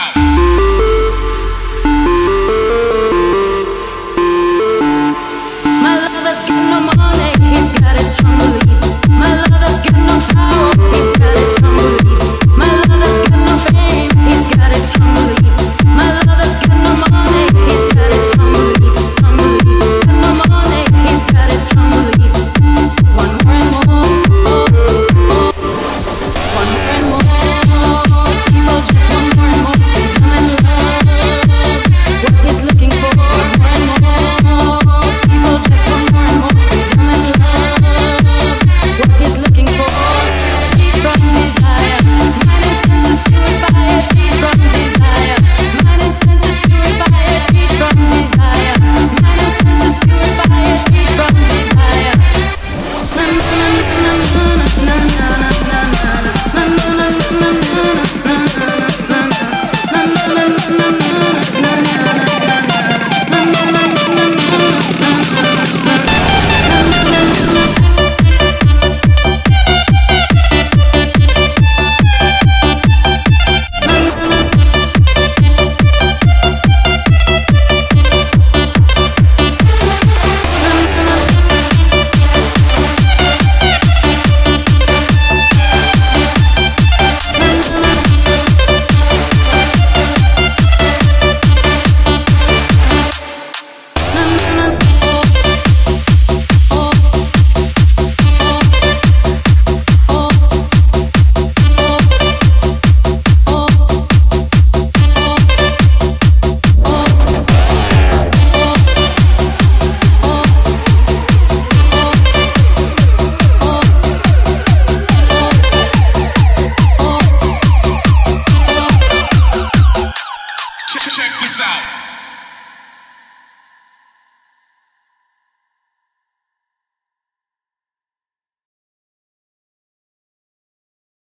out. My lover's got no money, he's got his strong beliefs. My lover's got no power, he's got his strong beliefs. My lover's got no fame, he's got his strong beliefs. My lover's got no money, he's got his strong beliefs. Strong beliefs. Got no money, he's got his strong beliefs. One more and more, one more and more. People just want more and more freedom and love. What he's looking for, more and more. People just want more and more freedom and love. What he's looking for, free from desire. Mind and senses purified, free from desire. Mind and senses purified, free from desire. Mind and senses purified, free from desire. Na na na na na na na na na. Check this out.